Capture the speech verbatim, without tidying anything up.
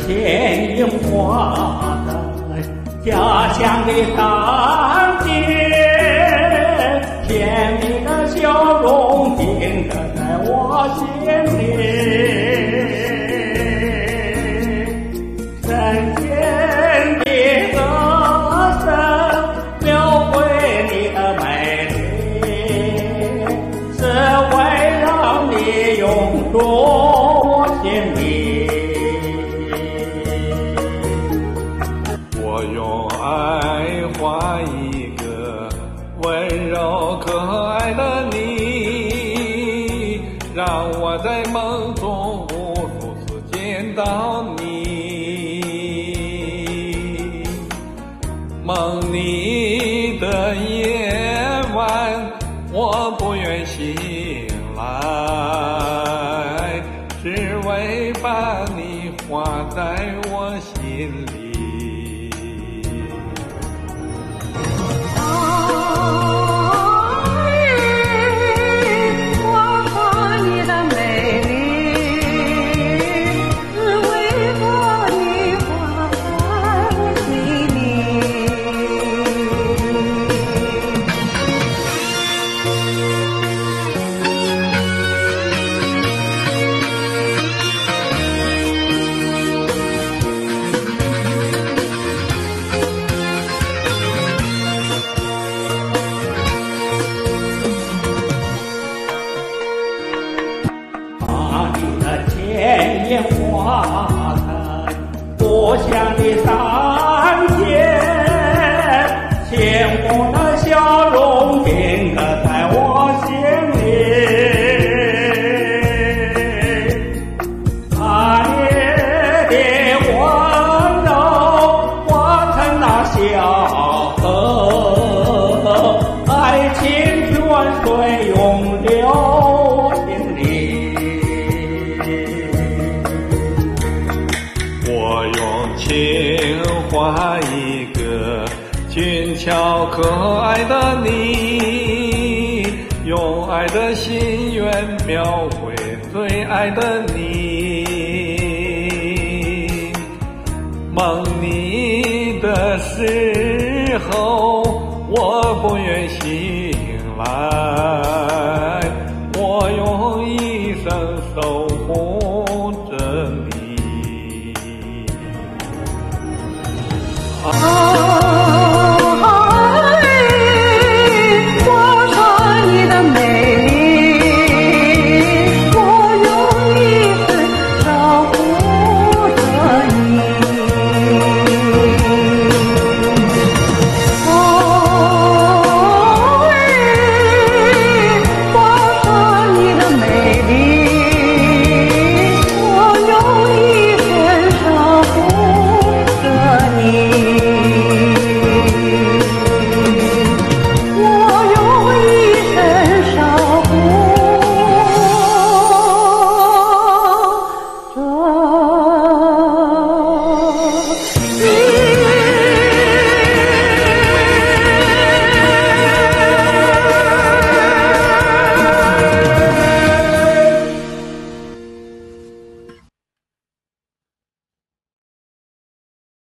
牵引我的家乡的大街，甜蜜的笑容定格在我心里。深浅的歌声描绘你的美丽，是为让你永驻我心里。 我用爱画一个温柔可爱的你，让我在梦中无数次见到你。梦里的夜晚，我不愿醒来，只为把你画在我心里。 牵引我的故乡的山间，牵我的笑容定格在我心里。爱的温柔化成那小河，爱情泉水永流心里。 我用情画一个俊俏可爱的你，用爱的心愿描绘最爱的你。梦里的时候，我不愿醒来，